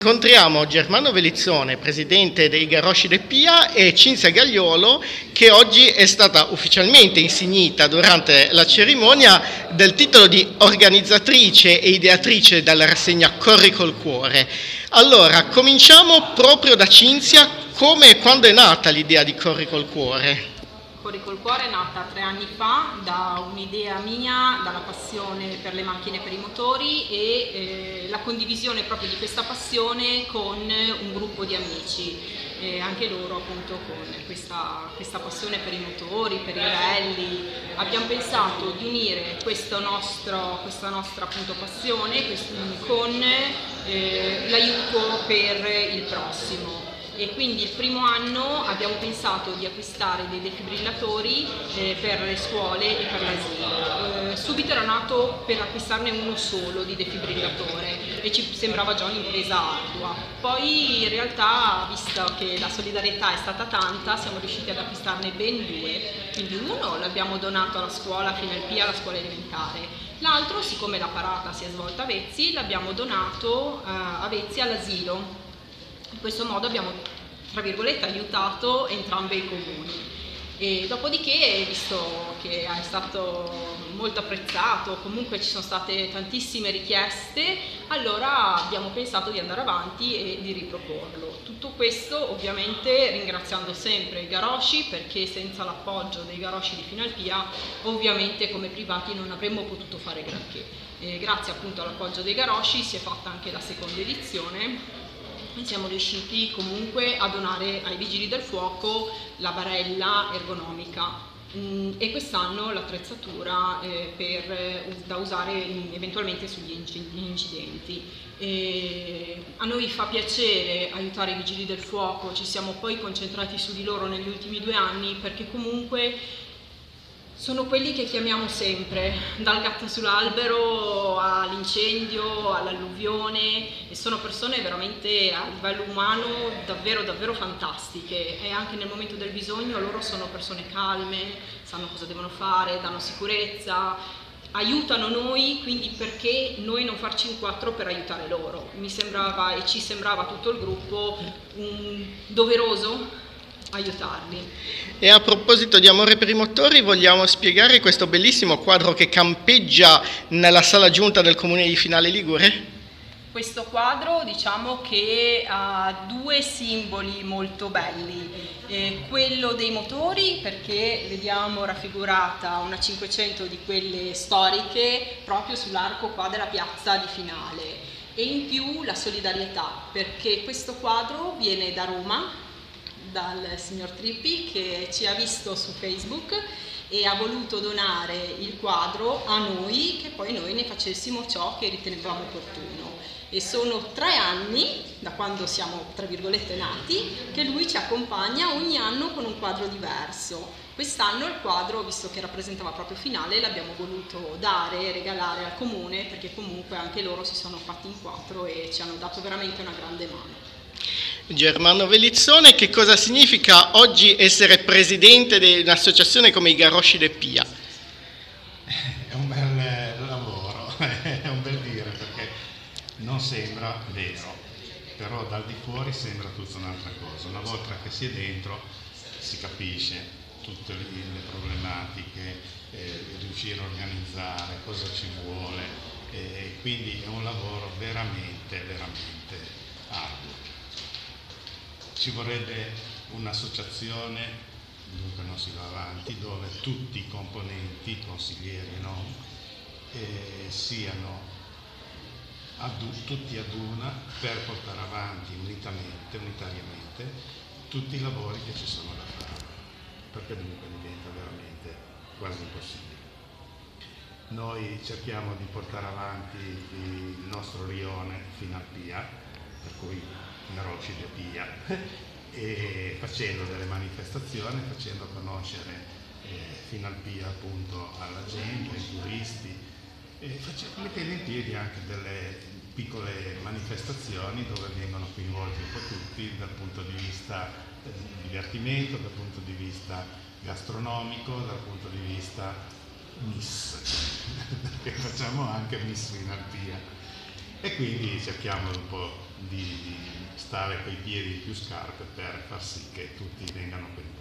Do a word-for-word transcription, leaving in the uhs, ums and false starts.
Incontriamo Germano Velizzone, presidente dei Garosci de Pia, e Cinzia Gagliolo, che oggi è stata ufficialmente insignita durante la cerimonia del titolo di organizzatrice e ideatrice della rassegna Corri col Cuore. Allora, cominciamo proprio da Cinzia. Come e quando è nata l'idea di Corri col Cuore? Corri col Cuore è nata tre anni fa da un'idea mia, dalla passione per le macchine e per i motori e eh, la condivisione proprio di questa passione con un gruppo di amici, e anche loro appunto con questa, questa passione per i motori, per i rally. Abbiamo pensato di unire questo nostro, questa nostra appunto passione questo, con eh, l'aiuto per il prossimo. E quindi il primo anno abbiamo pensato di acquistare dei defibrillatori eh, per le scuole e per l'asilo. Eh, subito era nato per acquistarne uno solo di defibrillatore e ci sembrava già un'impresa ardua. Poi in realtà, visto che la solidarietà è stata tanta, siamo riusciti ad acquistarne ben due. Quindi uno l'abbiamo donato alla scuola fino al Pia, alla scuola elementare. L'altro, siccome la parata si è svolta a Vezzi, l'abbiamo donato eh, a Vezzi all'asilo. In questo modo abbiamo, tra virgolette, aiutato entrambi i comuni. E dopodiché, visto che è stato molto apprezzato, comunque ci sono state tantissime richieste, allora abbiamo pensato di andare avanti e di riproporlo. Tutto questo ovviamente ringraziando sempre i Garosci, perché senza l'appoggio dei Garosci di Finalpia ovviamente come privati non avremmo potuto fare granché. E grazie appunto all'appoggio dei Garosci si è fatta anche la seconda edizione. Siamo riusciti comunque a donare ai Vigili del Fuoco la barella ergonomica mh, e quest'anno l'attrezzatura eh, per, da usare eventualmente sugli incidenti. E a noi fa piacere aiutare i Vigili del Fuoco, ci siamo poi concentrati su di loro negli ultimi due anni perché comunque sono quelli che chiamiamo sempre, dal gatto sull'albero all'incendio, all'alluvione, e sono persone veramente a livello umano davvero davvero fantastiche, e anche nel momento del bisogno loro sono persone calme, sanno cosa devono fare, danno sicurezza, aiutano noi, quindi perché noi non farci in quattro per aiutare loro? Mi sembrava e ci sembrava tutto il gruppo um, doveroso aiutarli. E a proposito di amore per i motori, vogliamo spiegare questo bellissimo quadro che campeggia nella sala giunta del comune di Finale Ligure? Questo quadro diciamo che ha due simboli molto belli, eh, quello dei motori perché vediamo raffigurata una cinquecento di quelle storiche proprio sull'arco qua della piazza di Finale, e in più la solidarietà perché questo quadro viene da Roma, dal signor Trippi, che ci ha visto su Facebook e ha voluto donare il quadro a noi, che poi noi ne facessimo ciò che ritenevamo opportuno. E sono tre anni, da quando siamo tra virgolette nati, che lui ci accompagna ogni anno con un quadro diverso. Quest'anno il quadro, visto che rappresentava proprio Finale, l'abbiamo voluto dare, regalare al comune, perché comunque anche loro si sono fatti in quattro e ci hanno dato veramente una grande mano. Germano Velizzone, che cosa significa oggi essere presidente di un'associazione come i Garosci de Pia? È un bel lavoro, è un bel dire, perché non sembra vero, però dal di fuori sembra tutta un'altra cosa. Una volta che si è dentro si capisce tutte le problematiche, eh, riuscire a organizzare, cosa ci vuole, eh, quindi è un lavoro veramente, veramente arduo. Ci vorrebbe un'associazione, dunque non si va avanti, dove tutti i componenti, consiglieri e non, eh, siano ad, tutti ad una per portare avanti unitamente, unitariamente tutti i lavori che ci sono da fare, perché dunque diventa veramente quasi impossibile. Noi cerchiamo di portare avanti il nostro rione fino al Pia, per cui Garosci de Pia, e facendo delle manifestazioni, facendo conoscere eh, fino al Pia appunto alla gente, ai turisti, e facendo, mettendo in piedi anche delle piccole manifestazioni dove vengono coinvolti un po' tutti dal punto di vista eh, di divertimento, dal punto di vista gastronomico, dal punto di vista Miss, perché facciamo anche Miss Finalpia, e quindi cerchiamo un po' di, di stare coi piedi più scarpe per far sì che tutti vengano coinvolti.